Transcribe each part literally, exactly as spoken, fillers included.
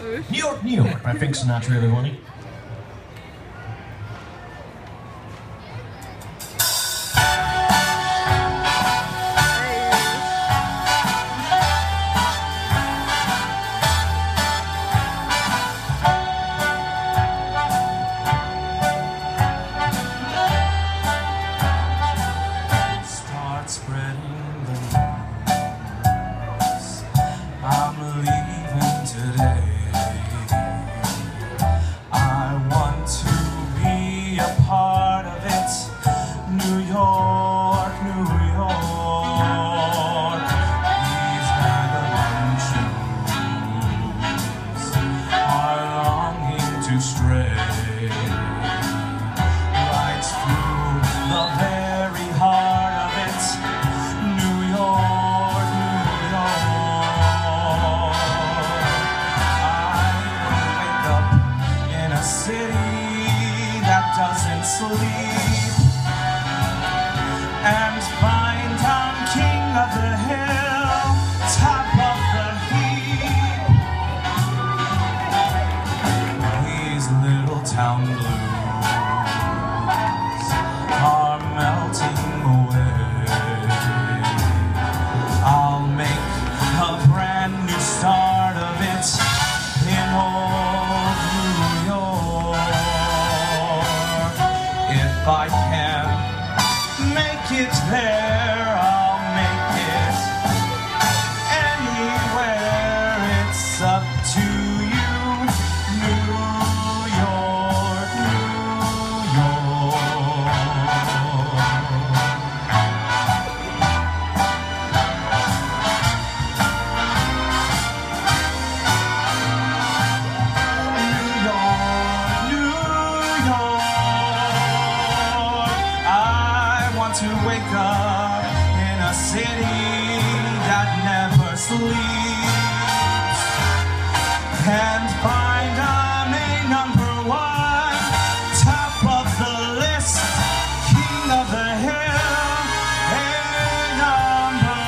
New York, New York by Frank Sinatra, everybody. Start spreading the news. I'm leaving today. I want to be a part of it. New York, New York. These vagabond shoes are longing to stray right through the very heart of it. New York, New York. I wake up in a city that doesn't sleep and find I'm king of the hill, top of the heap. These little town blues are melting away. I'll make a brand new start of it in old New York. If I can make it there, I'll make it anywhere. It's up to you, New York, New York. New York, New York. I want to wake up in a city that never sleeps and find I'm a number one, top of the list, king of the hill, a number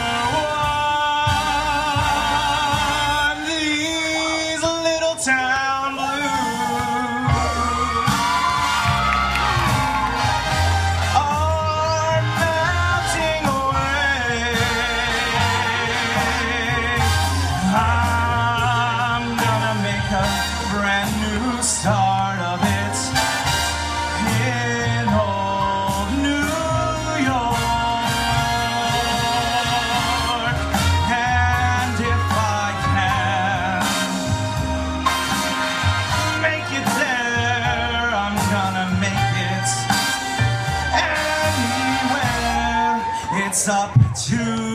one. These little town blues are melting away. I'm gonna make a brand new start of it in old New York. And if I can make it there, I'm gonna make it anywhere. It's up to